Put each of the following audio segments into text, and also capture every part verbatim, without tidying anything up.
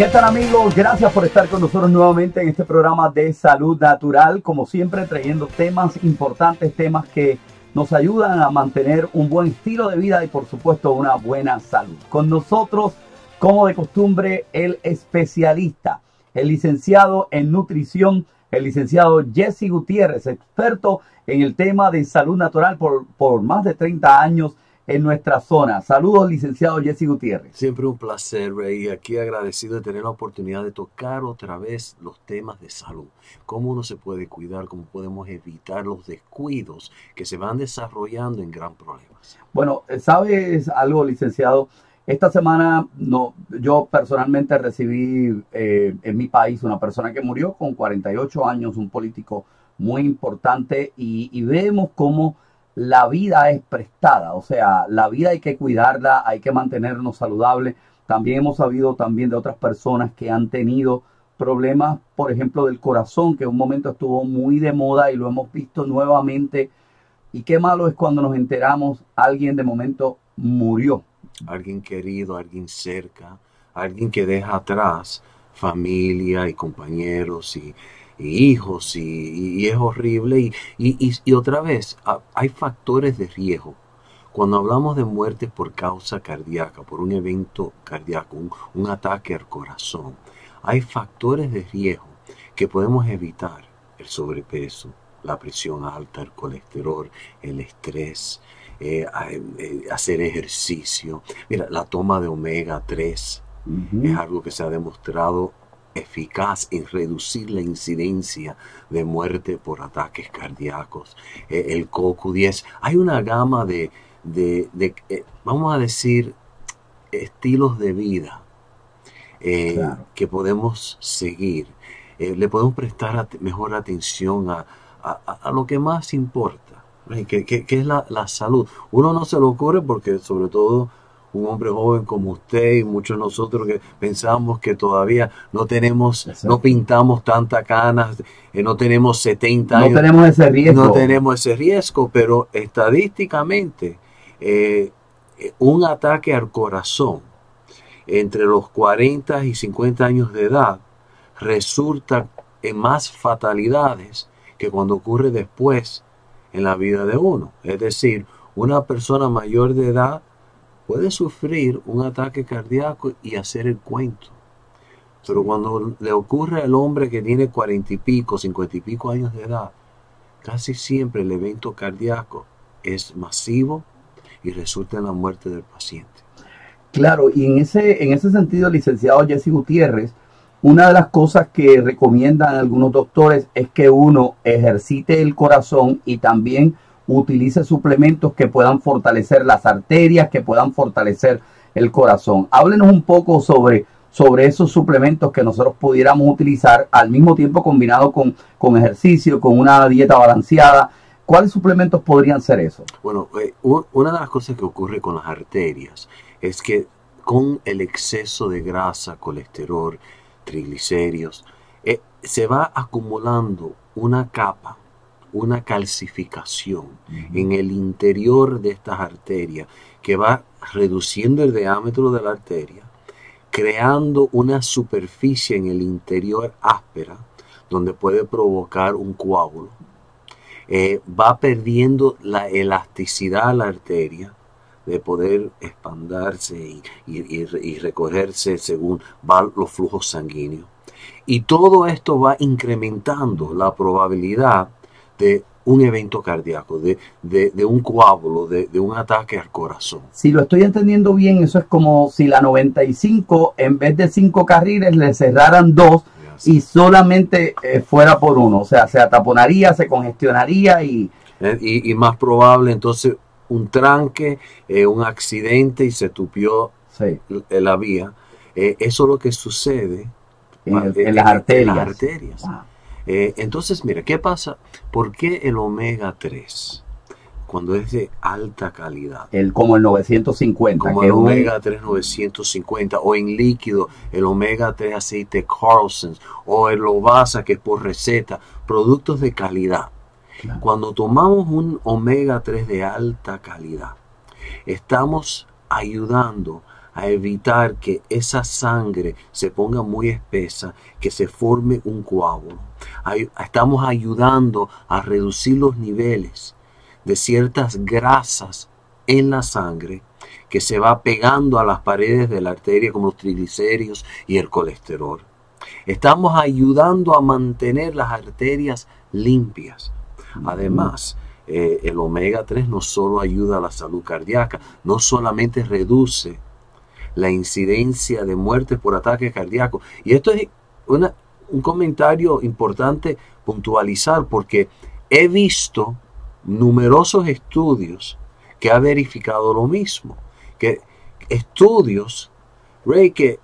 están, amigos? Gracias por estar con nosotros nuevamente en este programa de Salud Natural, como siempre trayendo temas importantes, temas que nos ayudan a mantener un buen estilo de vida y por supuesto una buena salud. Con nosotros, como de costumbre, el especialista, el licenciado en nutrición, el licenciado Jesse Gutiérrez, experto en el tema de salud natural por, por más de treinta años en nuestra zona. Saludos, licenciado Jesse Gutiérrez. Siempre un placer, Rey. Aquí agradecido de tener la oportunidad de tocar otra vez los temas de salud. Cómo uno se puede cuidar, cómo podemos evitar los descuidos que se van desarrollando en gran problemas. Bueno, ¿sabes algo, licenciado? Esta semana no, yo personalmente recibí eh, en mi país una persona que murió con cuarenta y ocho años, un político muy importante, y, y vemos cómo la vida es prestada, o sea, la vida hay que cuidarla, hay que mantenernos saludables. También hemos sabido también de otras personas que han tenido problemas, por ejemplo, del corazón, que en un momento estuvo muy de moda y lo hemos visto nuevamente. Y qué malo es cuando nos enteramos, alguien de momento murió. Alguien querido, alguien cerca, alguien que deja atrás familia y compañeros y y hijos, y, y, y es horrible. Y, y, y otra vez, hay factores de riesgo. Cuando hablamos de muerte por causa cardíaca, por un evento cardíaco, un, un ataque al corazón, hay factores de riesgo que podemos evitar: el sobrepeso, la presión alta, el colesterol, el estrés, eh, eh, hacer ejercicio. Mira, la toma de omega tres uh-huh. es algo que se ha demostrado eficaz en reducir la incidencia de muerte por ataques cardíacos. Eh, el C O Q diez. Hay una gama de, de, de eh, vamos a decir, estilos de vida eh, claro. que podemos seguir. Eh, le podemos prestar at- mejor atención a, a, a lo que más importa, ¿eh? que, que, que es la, la salud. Uno no se lo ocurre porque, sobre todo, un hombre joven como usted y muchos de nosotros que pensamos que todavía no tenemos, Exacto. no pintamos tantas canas, eh, no tenemos setenta años. No tenemos ese riesgo. No tenemos ese riesgo, pero estadísticamente eh, un ataque al corazón entre los cuarenta y cincuenta años de edad resulta en más fatalidades que cuando ocurre después en la vida de uno. Es decir, una persona mayor de edad puede sufrir un ataque cardíaco y hacer el cuento. Pero cuando le ocurre al hombre que tiene cuarenta y pico, cincuenta y pico años de edad, casi siempre el evento cardíaco es masivo y resulta en la muerte del paciente. Claro, y en ese, en ese sentido, licenciado Jesse Gutiérrez, una de las cosas que recomiendan algunos doctores es que uno ejercite el corazón y también utilice suplementos que puedan fortalecer las arterias, que puedan fortalecer el corazón. Háblenos un poco sobre, sobre esos suplementos que nosotros pudiéramos utilizar al mismo tiempo combinado con, con ejercicio, con una dieta balanceada. ¿Cuáles suplementos podrían ser esos? Bueno, eh, una de las cosas que ocurre con las arterias es que con el exceso de grasa, colesterol, triglicéridos, eh, se va acumulando una capa, una calcificación uh-huh. en el interior de estas arterias que va reduciendo el diámetro de la arteria, creando una superficie en el interior áspera donde puede provocar un coágulo. Eh, va perdiendo la elasticidad a la arteria de poder expandirse y, y, y, y recorrerse según van los flujos sanguíneos. Y todo esto va incrementando la probabilidad de un evento cardíaco, de, de, de un coágulo, de, de un ataque al corazón. Si lo estoy entendiendo bien, eso es como si la noventa y cinco, en vez de cinco carriles, le cerraran dos yes. y solamente eh, fuera por uno. O sea, se ataponaría, se congestionaría y... Y, y más probable, entonces, un tranque, eh, un accidente y se tupió sí. la vía. Eh, eso es lo que sucede en, el, en, en las arterias. En las arterias. Wow. Eh, entonces, mira, ¿qué pasa? ¿Por qué el omega tres, cuando es de alta calidad? El, como el novecientos cincuenta. Como que el un... omega tres novecientos cincuenta, o en líquido, el omega tres aceite Carlson, o el Lovasa, que es por receta, productos de calidad. Claro. Cuando tomamos un omega tres de alta calidad, estamos ayudando a evitar que esa sangre se ponga muy espesa, que se forme un coágulo. Ay- Estamos ayudando a reducir los niveles de ciertas grasas en la sangre que se va pegando a las paredes de la arteria, como los triglicéridos y el colesterol. Estamos ayudando a mantener las arterias limpias. Además, eh, el omega tres no solo ayuda a la salud cardíaca, no solamente reduce la incidencia de muertes por ataque cardíaco. Y esto es una, un comentario importante puntualizar, porque he visto numerosos estudios que han verificado lo mismo. Que estudios, Ray, que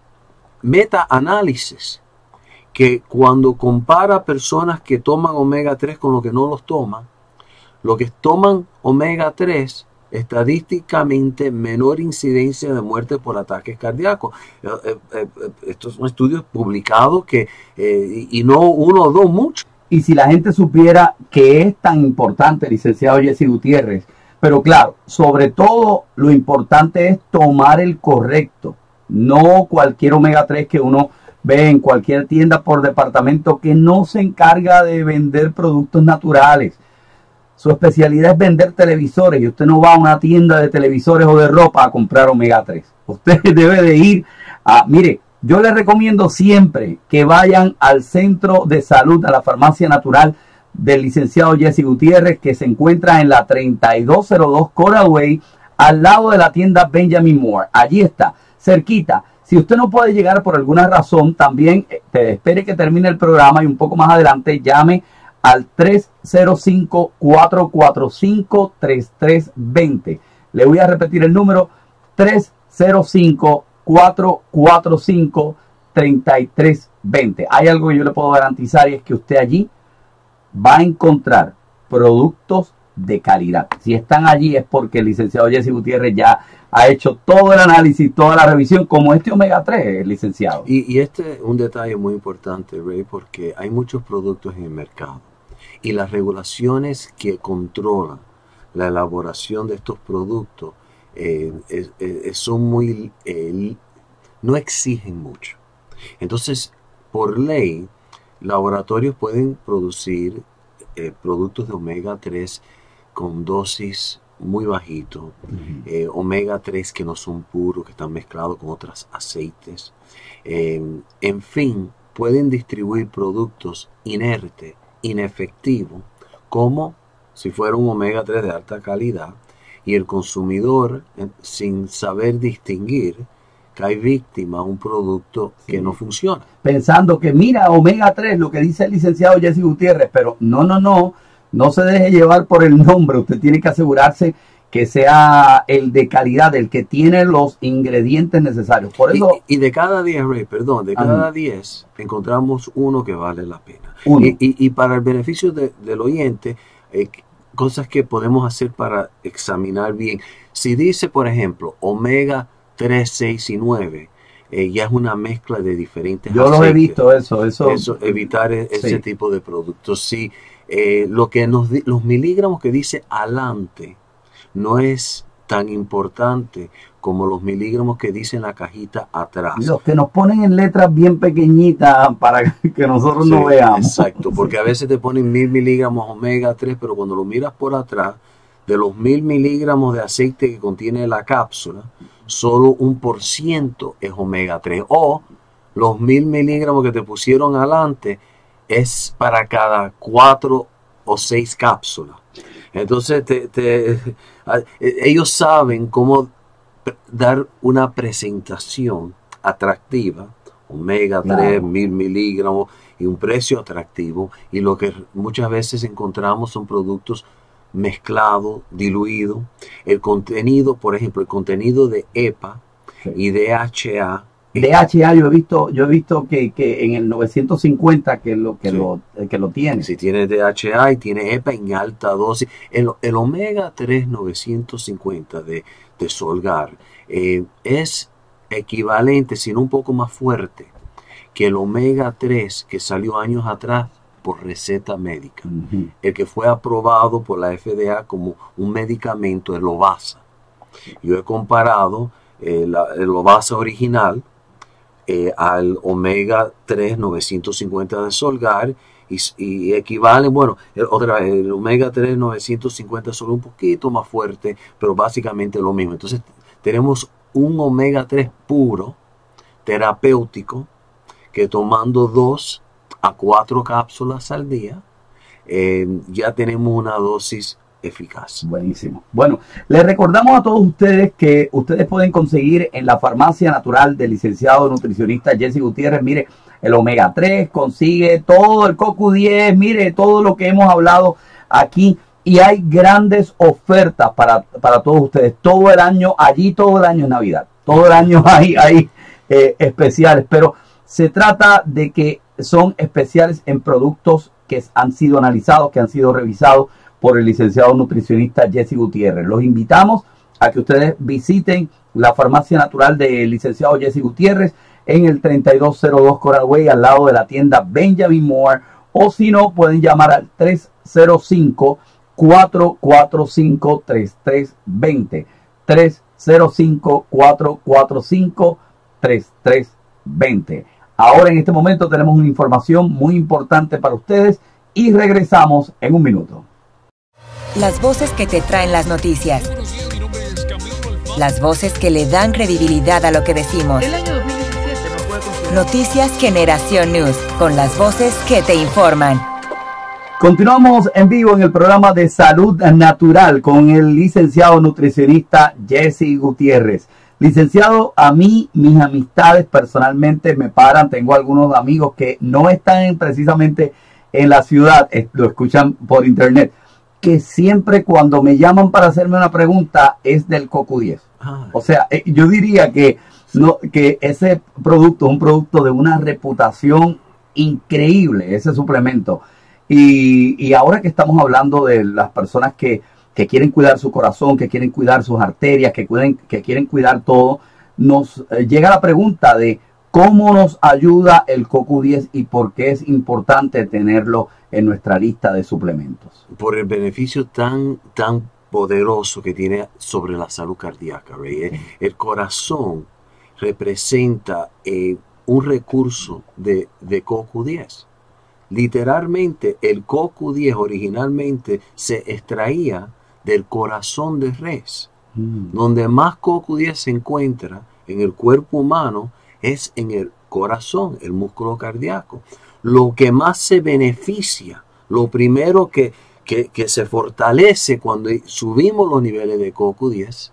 meta-análisis, que cuando compara personas que toman omega tres con los que no los toman, los que toman omega tres, estadísticamente menor incidencia de muerte por ataques cardíacos. Eh, eh, eh, estos son estudios publicados que, eh, y no uno o dos, muchos. Y si la gente supiera que es tan importante, licenciado Jesse Gutiérrez, pero claro, sobre todo lo importante es tomar el correcto, no cualquier omega tres que uno ve en cualquier tienda por departamento que no se encarga de vender productos naturales. Su especialidad es vender televisores y usted no va a una tienda de televisores o de ropa a comprar omega tres. Usted debe de ir a, mire, yo les recomiendo siempre que vayan al centro de salud, a la farmacia natural del licenciado Jesse Gutiérrez, que se encuentra en la treinta y dos cero dos Coral Way, al lado de la tienda Benjamin Moore. Allí está, cerquita. Si usted no puede llegar por alguna razón, también te espere que termine el programa y un poco más adelante llame al tres cero cinco, cuatro cuatro cinco, tres tres dos cero. Le voy a repetir el número: tres cero cinco, cuatro cuatro cinco, tres tres dos cero. Hay algo que yo le puedo garantizar, y es que usted allí va a encontrar productos de calidad. Si están allí es porque el licenciado Jesse Gutiérrez ya ha hecho todo el análisis, toda la revisión, como este omega tres, licenciado. Y, y este es un detalle muy importante, Ray, porque hay muchos productos en el mercado y las regulaciones que controlan la elaboración de estos productos eh, eh, eh, son muy, eh, no exigen mucho. Entonces, por ley, laboratorios pueden producir eh, productos de omega tres con dosis muy bajito, uh-huh. eh, omega tres que no son puros, que están mezclados con otros aceites. Eh, en fin, pueden distribuir productos inertes, inefectivos, como si fuera un omega tres de alta calidad, y el consumidor, eh, sin saber distinguir, cae víctima a un producto sí. que no funciona. Pensando que mira, omega tres, lo que dice el licenciado Jesse Gutiérrez, pero no, no, no, no se deje llevar por el nombre. Usted tiene que asegurarse que sea el de calidad, el que tiene los ingredientes necesarios. Por eso, y, y de cada diez, Ray, perdón, de cada diez encontramos uno que vale la pena. Uno. Y, y, y para el beneficio de, del oyente, eh, cosas que podemos hacer para examinar bien. Si dice, por ejemplo, omega tres, seis y nueve, eh, ya es una mezcla de diferentes Yo aceites. lo he visto eso, eso. Eso, evitar e- ese sí. tipo de productos. Sí, eh, lo que nos di- los miligramos que dice adelante no es tan importante como los miligramos que dice en la cajita atrás. Los que nos ponen en letras bien pequeñitas para que nosotros Sí, no veamos. Exacto, porque a veces te ponen mil miligramos omega tres, pero cuando lo miras por atrás, de los mil miligramos de aceite que contiene la cápsula, solo un por ciento es omega tres. O los mil miligramos que te pusieron adelante es para cada cuatro o seis cápsulas. Entonces te, te, ellos saben cómo dar una presentación atractiva, omega tres, claro. mil miligramos y un precio atractivo, y lo que muchas veces encontramos son productos mezclado, diluido. El contenido, por ejemplo, el contenido de E P A sí. y D H A. D H A yo he visto, yo he visto que, que en el novecientos cincuenta que lo que, sí. lo, que lo tiene. Si tiene D H A y tiene E P A en alta dosis. El, el omega tres novecientos cincuenta de, de Solgar eh, es equivalente, sino un poco más fuerte, que el omega tres que salió años atrás por receta médica. Uh-huh. El que fue aprobado por la F D A como un medicamento es Lobasa. Yo he comparado eh, la, la base original, eh, al omega tres novecientos cincuenta de Solgar, y, y equivalen, bueno, el, otra vez, el omega tres novecientos cincuenta es solo un poquito más fuerte, pero básicamente lo mismo. Entonces tenemos un omega tres puro, terapéutico, que tomando dos a cuatro cápsulas al día, eh, ya tenemos una dosis eficaz. Buenísimo. Bueno, les recordamos a todos ustedes que ustedes pueden conseguir en la farmacia natural del licenciado nutricionista Jesse Gutiérrez, mire, el omega tres, consigue todo el C O Q diez, mire, todo lo que hemos hablado aquí, y hay grandes ofertas para, para todos ustedes. Todo el año, allí todo el año es Navidad, todo el año hay, hay eh, especiales, pero se trata de que son especiales en productos que han sido analizados, que han sido revisados por el licenciado nutricionista Jesse Gutiérrez. Los invitamos a que ustedes visiten la farmacia natural del licenciado Jesse Gutiérrez en el treinta y dos cero dos Coral Way, al lado de la tienda Benjamin Moore, o si no, pueden llamar al tres cero cinco, cuatro cuatro cinco, tres tres dos cero, tres cero cinco, cuatro cuatro cinco, tres tres dos cero. Ahora en este momento tenemos una información muy importante para ustedes y regresamos en un minuto. Las voces que te traen las noticias. Las voces que le dan credibilidad a lo que decimos. El año dos mil diecisiete no puede considerar. Noticias Generación News, con las voces que te informan. Continuamos en vivo en el programa de Salud Natural con el licenciado nutricionista Jesse Gutiérrez. Licenciado, a mí, mis amistades personalmente me paran. Tengo algunos amigos que no están precisamente en la ciudad, lo escuchan por internet, que siempre cuando me llaman para hacerme una pregunta es del C O Q diez. Ah. O sea, yo diría que, no, que ese producto es un producto de una reputación increíble, ese suplemento. Y, y ahora que estamos hablando de las personas que, que quieren cuidar su corazón, que quieren cuidar sus arterias, que, cuiden, que quieren cuidar todo, nos eh, llega la pregunta de cómo nos ayuda el C O Q diez y por qué es importante tenerlo en nuestra lista de suplementos. Por el beneficio tan, tan poderoso que tiene sobre la salud cardíaca, Ray. Sí. El corazón representa eh, un recurso de, de C O Q diez. Literalmente, el C O Q diez originalmente se extraía del corazón de res. Mm. Donde más C O Q diez se encuentra en el cuerpo humano es en el corazón, el músculo cardíaco. Lo que más se beneficia, lo primero que, que, que se fortalece cuando subimos los niveles de C O Q diez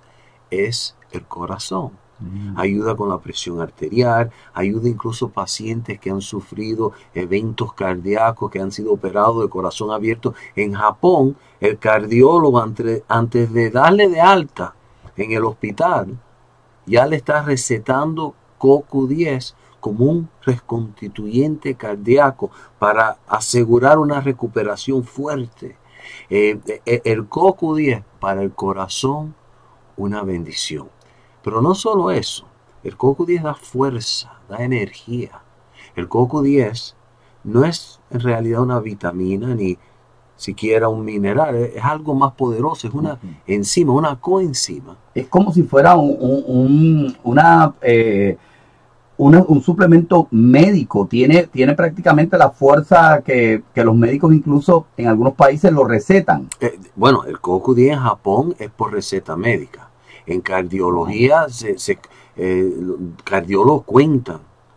es el corazón. Mm. Ayuda con la presión arterial, ayuda incluso a pacientes que han sufrido eventos cardíacos, que han sido operados de corazón abierto. En Japón, el cardiólogo antes, antes de darle de alta en el hospital, ya le está recetando C O Q diez como un reconstituyente cardíaco para asegurar una recuperación fuerte. Eh, el C O Q diez para el corazón, una bendición. Pero no solo eso, el C O Q diez da fuerza, da energía. El C O Q diez no es en realidad una vitamina ni siquiera un mineral, es algo más poderoso, es una enzima, una coenzima. Es como si fuera un, un, un, una, eh, una, un suplemento médico, tiene, tiene prácticamente la fuerza que, que los médicos incluso en algunos países lo recetan. Eh, bueno, el C O Q diez en Japón es por receta médica. En cardiología, se, se, eh, cardiólogos cuentan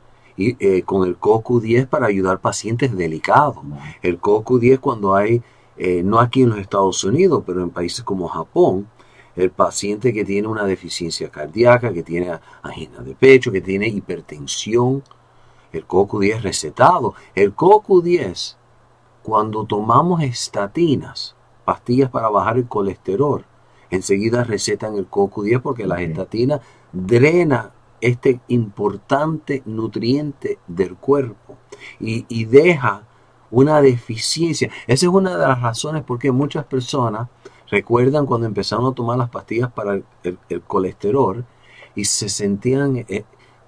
y, eh, con el C O Q diez para ayudar pacientes delicados. El C O Q diez cuando hay, eh, no aquí en los Estados Unidos, pero en países como Japón, el paciente que tiene una deficiencia cardíaca, que tiene angina de pecho, que tiene hipertensión, el C O Q diez recetado. El C O Q diez, cuando tomamos estatinas, pastillas para bajar el colesterol, enseguida recetan el C O Q diez porque la estatina drena este importante nutriente del cuerpo y, y deja una deficiencia. Esa es una de las razones por qué muchas personas recuerdan cuando empezaron a tomar las pastillas para el, el, el colesterol y se sentían eh,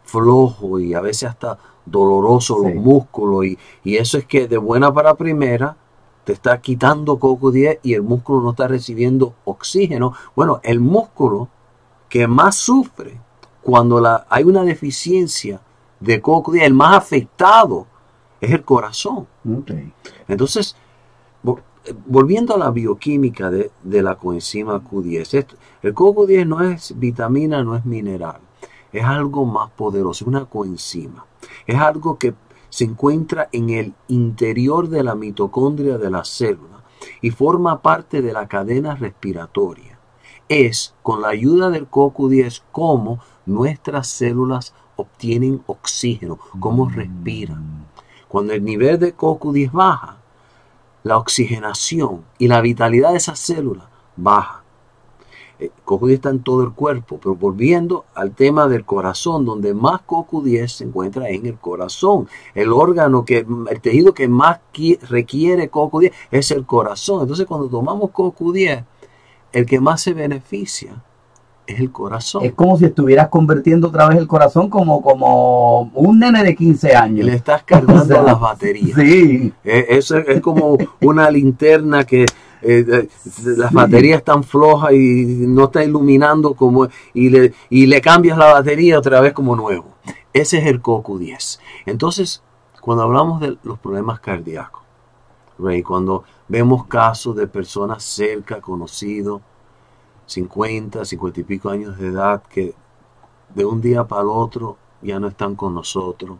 flojos y a veces hasta dolorosos sí. los músculos y, y eso es que de buena para primera te está quitando C O Q diez y el músculo no está recibiendo oxígeno. Bueno, el músculo que más sufre cuando la, hay una deficiencia de coco diez, el más afectado es el corazón. Okay. Entonces, vo- volviendo a la bioquímica de, de la coenzima Q diez, esto- el coco diez no es vitamina, no es mineral, es algo más poderoso, es una coenzima. Es algo que se encuentra en el interior de la mitocondria de la célula y forma parte de la cadena respiratoria. Es con la ayuda del coco diez como nuestras células obtienen oxígeno, cómo respiran. Cuando el nivel de coco diez baja, la oxigenación y la vitalidad de esas células baja. El coco diez está en todo el cuerpo, pero volviendo al tema del corazón, donde más coco diez se encuentra en el corazón. El órgano, que el tejido que más requiere coco diez es el corazón. Entonces, cuando tomamos coco diez, el que más se beneficia es el corazón. Es como si estuvieras convirtiendo otra vez el corazón como, como un nene de quince Y años. le estás cargando O sea, las baterías. Sí. Eh, Eso es, es como una linterna que eh, eh, las Sí. baterías están flojas y no está iluminando como y le, y le cambias la batería otra vez como nuevo. Ese es el coco diez. Entonces, cuando hablamos de los problemas cardíacos, Ray, cuando vemos casos de personas cerca, conocidos, cincuenta, cincuenta y pico años de edad, que de un día para el otro ya no están con nosotros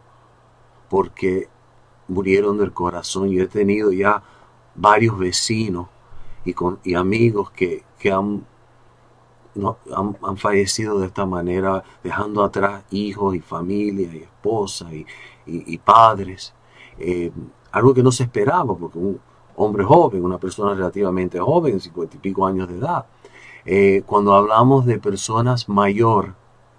porque murieron del corazón. Yo he tenido ya varios vecinos y, con, y amigos que, que han, no, han, han fallecido de esta manera, dejando atrás hijos y familia y esposa y, y, y padres. Eh, algo que no se esperaba, porque un hombre joven, una persona relativamente joven, cincuenta y pico años de edad. Eh, cuando hablamos de personas mayor,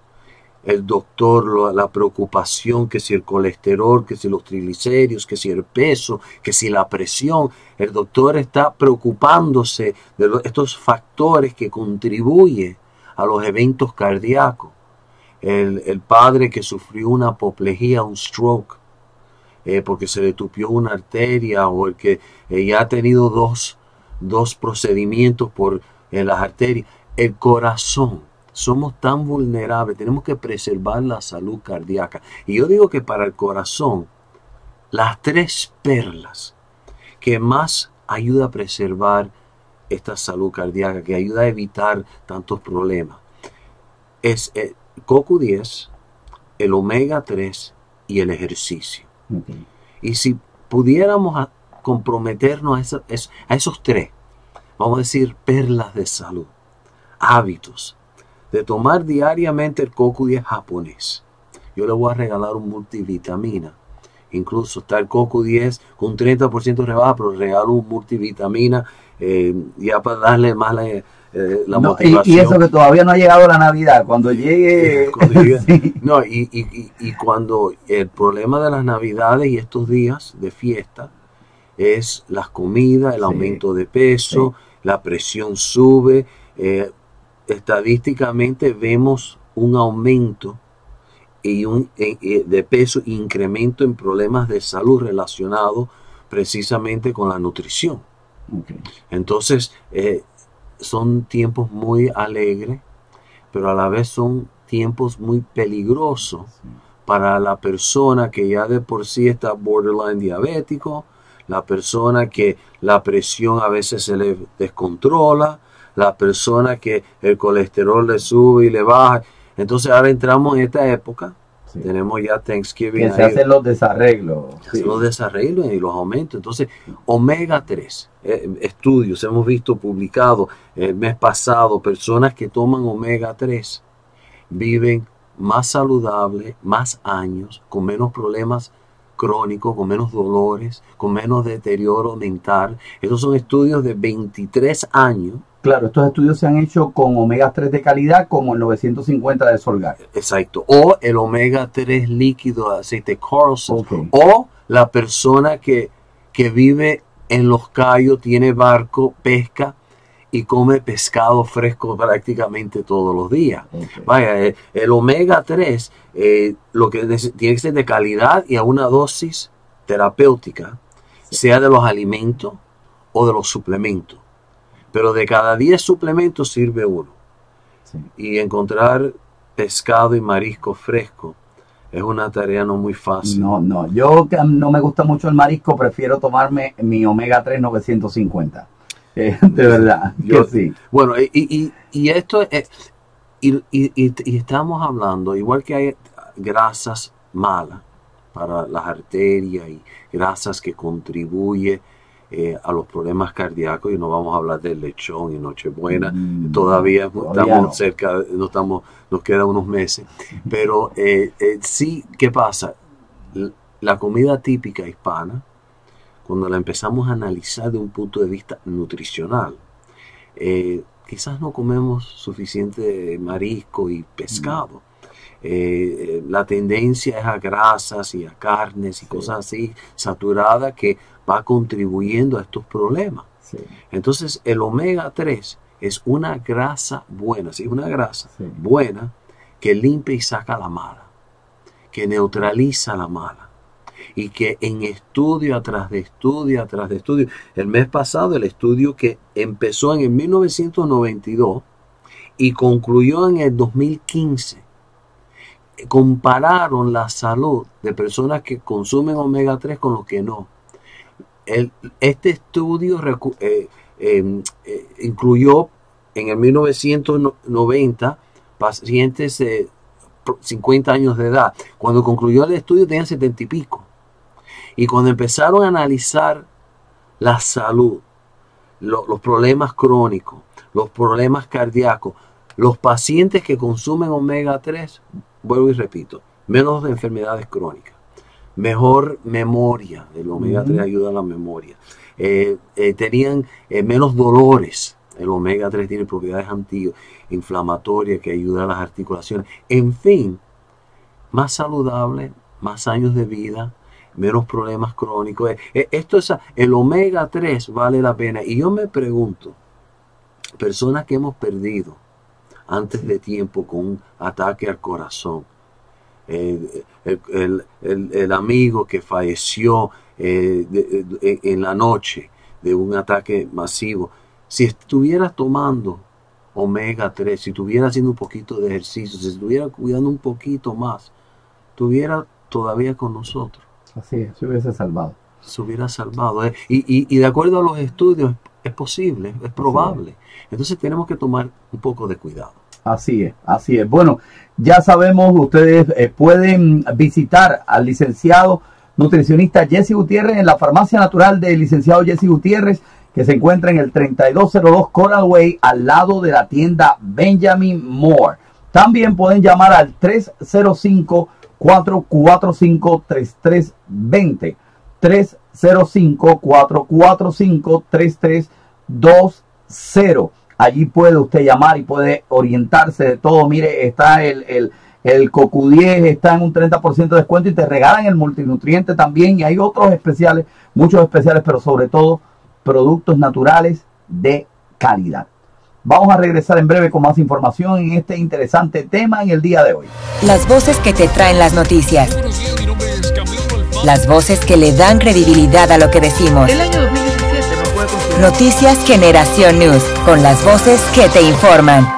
el doctor, lo, la preocupación, que si el colesterol, que si los triglicéridos, que si el peso, que si la presión, el doctor está preocupándose de lo, estos factores que contribuyen a los eventos cardíacos. El, el padre que sufrió una apoplejía, un stroke, eh, porque se le tupió una arteria, o el que eh, ya ha tenido dos, dos procedimientos por en las arterias, el corazón. Somos tan vulnerables, tenemos que preservar la salud cardíaca. Y yo digo que para el corazón, las tres perlas que más ayuda a preservar esta salud cardíaca, que ayuda a evitar tantos problemas, es el coco diez, el omega tres y el ejercicio. Okay. Y si pudiéramos a comprometernos a, eso, a esos tres, vamos a decir perlas de salud, hábitos, de tomar diariamente el coco diez japonés. Yo le voy a regalar un multivitamina. Incluso está el coco diez con un treinta por ciento de rebaja, pero regalo un multivitamina eh, ya para darle más la, eh, la No, motivación. y, y eso que todavía no ha llegado la Navidad. Cuando llegue... Cuando llegue- Sí. No, y, y, y, y cuando el problema de las Navidades y estos días de fiesta es las comidas, el Sí. aumento de peso, la presión sube. eh, estadísticamente vemos un aumento y un, eh, eh, de peso, incremento en problemas de salud relacionados precisamente con la nutrición. Okay. Entonces, eh, son tiempos muy alegres, pero a la vez son tiempos muy peligrosos para la persona que ya de por sí está borderline diabético, la persona que la presión a veces se le descontrola, la persona que el colesterol le sube y le baja. Entonces ahora entramos en esta época, Sí. tenemos ya Thanksgiving, Que se ahí, hacen los desarreglos. se los desarreglos y los aumentos. Entonces, omega tres, eh, estudios hemos visto publicados el mes pasado, personas que toman omega tres viven más saludables, más años, con menos problemas crónicos, con menos dolores, con menos deterioro mental. Estos son estudios de veintitrés años. Claro, estos estudios se han hecho con omega tres de calidad, como el novecientos cincuenta de Solgar. Exacto. O el omega tres líquido de aceite Carlson. Okay. O la persona que, que vive en Los Cayos, tiene barco, pesca y come pescado fresco prácticamente todos los días. Okay. Vaya, el, el omega tres eh, lo que neces- tiene que ser de calidad y a una dosis terapéutica, sea de los alimentos o de los suplementos. Pero de cada diez suplementos sirve uno. Sí. Y encontrar pescado y marisco fresco es una tarea no muy fácil. No, no, yo que no me gusta mucho el marisco, prefiero tomarme mi omega tres novecientos cincuenta. Eh, de verdad, Yo- que sí. Bueno, y, y, y esto es, y, y- y- y estamos hablando, igual que hay grasas malas para las arterias y grasas que contribuyen eh, a los problemas cardíacos, y no vamos a hablar del lechón y Nochebuena, Mm, todavía, todavía estamos no. cerca, no estamos, nos quedan unos meses, pero eh, eh, sí, ¿qué pasa? L- La comida típica hispana, cuando la empezamos a analizar de un punto de vista nutricional, eh, quizás no comemos suficiente marisco y pescado. Eh, eh, la tendencia es a grasas y a carnes y cosas así saturadas que va contribuyendo a estos problemas. Sí, Entonces el omega tres es una grasa buena, sí, una grasa Sí. buena que limpia y saca la mala, que neutraliza la mala, y que en estudio atrás de estudio atrás de estudio, el mes pasado el estudio que empezó en el mil novecientos noventa y dos y concluyó en el dos mil quince, compararon la salud de personas que consumen omega tres con los que no. El- este estudio recu- eh, eh, eh, incluyó en el mil novecientos noventa pacientes de cincuenta años de edad. Cuando concluyó el estudio tenían setenta y pico. Y cuando empezaron a analizar la salud, lo- los problemas crónicos, los problemas cardíacos, los pacientes que consumen omega tres, vuelvo y repito, menos enfermedades crónicas, mejor memoria, el omega tres Ujú. ayuda a la memoria, eh, eh, tenían eh, menos dolores, el omega tres tiene propiedades antiinflamatorias que ayudan a las articulaciones, en fin, más saludable, más años de vida, menos problemas crónicos. Eh, eh, Esto es, el omega tres vale la pena. Y yo me pregunto, personas que hemos perdido antes de tiempo con un ataque al corazón, eh, el, el- el- el amigo que falleció eh, de- de- en la noche de un ataque masivo, si estuviera tomando omega tres, si estuviera haciendo un poquito de ejercicio, si estuviera cuidando un poquito más, estuviera todavía con nosotros, Así es, se hubiese salvado. se hubiera salvado. ¿eh? Y, y- y de acuerdo a los estudios, es posible, es probable. Entonces tenemos que tomar un poco de cuidado. Así es, así es. Bueno, ya sabemos, ustedes eh, pueden visitar al licenciado nutricionista Jesse Gutiérrez en la farmacia natural del licenciado Jesse Gutiérrez, que se encuentra en el treinta y dos cero dos Coral Way, al lado de la tienda Benjamin Moore. También pueden llamar al tres cero cinco, cuatro cuatro cinco, tres tres dos cero. tres cero cinco, cuatro cuatro cinco, tres tres dos cero. Allí puede usted llamar y puede orientarse de todo. Mire, está el, el, el Cocu diez, está en un treinta por ciento de descuento y te regalan el multinutriente también. Y hay otros especiales, muchos especiales, pero sobre todo productos naturales de calidad. Vamos a regresar en breve con más información en este interesante tema en el día de hoy. Las voces que te traen las noticias. Buenos días, mi nombre es Camilo Alfaro. Las voces que le dan credibilidad a lo que decimos. El año dos mil diecisiete no puede considerar. Noticias Generación News, con las voces que te informan.